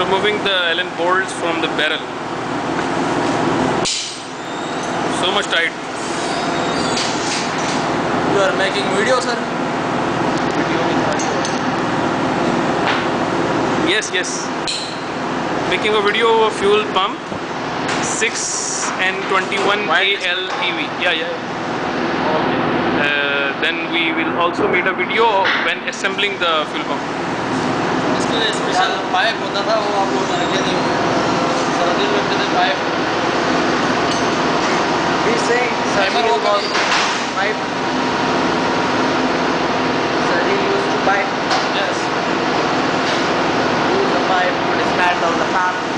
removing the Allen bolts from the barrel. So much tight. You are making video, sir? Yes, yes. Making a video of a fuel pump 6N21AL EV. Yeah. Then we will also make a video when assembling the fuel pump. इसके लिए special pipe होता था, वो आप लोग लगे नहीं हुए। सर्दी में कितने पाइप? We say सर्दी was pipe. Surgery used to pipe. Yes. Use the pipe to dismantle the pump.